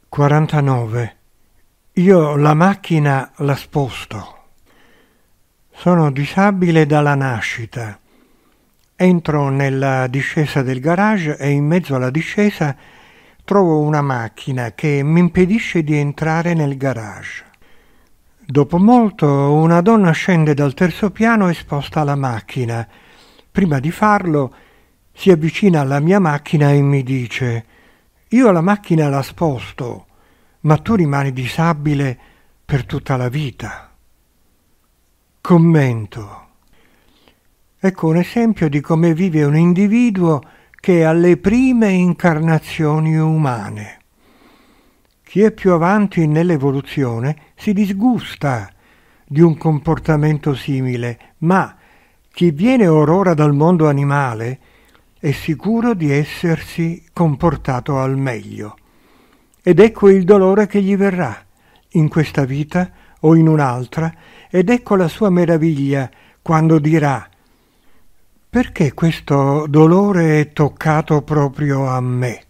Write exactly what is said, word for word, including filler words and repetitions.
quarantanove. Io la macchina la sposto. Sono disabile dalla nascita. Entro nella discesa del garage e in mezzo alla discesa trovo una macchina che mi impedisce di entrare nel garage. Dopo molto una donna scende dal terzo piano e sposta la macchina. Prima di farlo si avvicina alla mia macchina e mi dice: «Io la macchina la sposto, ma tu rimani disabile per tutta la vita». Commento. Ecco un esempio di come vive un individuo che è alle prime incarnazioni umane. Chi è più avanti nell'evoluzione si disgusta di un comportamento simile, ma chi viene or ora dal mondo animale è sicuro di essersi comportato al meglio. Ed ecco il dolore che gli verrà, in questa vita o in un'altra, ed ecco la sua meraviglia quando dirà: «Perché questo dolore è toccato proprio a me?»